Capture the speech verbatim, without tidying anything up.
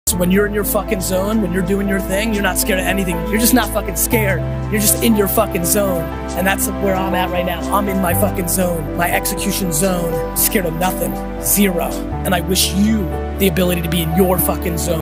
So when you're in your fucking zone, when you're doing your thing, you're not scared of anything. You're just not fucking scared. You're just in your fucking zone. And that's where I'm at right now. I'm in my fucking zone, my execution zone. Scared of nothing, zero. And I wish you the ability to be in your fucking zone.